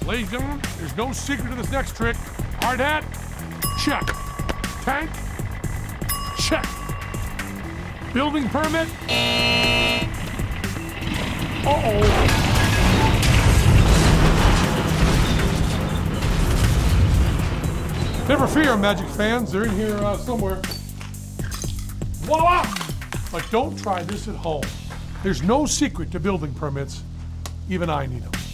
Ladies and gentlemen, there's no secret to this next trick. Hard hat, check. Tank, check. Building permit. Uh-oh. Never fear, Magic fans. They're in here somewhere. Voila! But don't try this at home. There's no secret to building permits. Even I need them.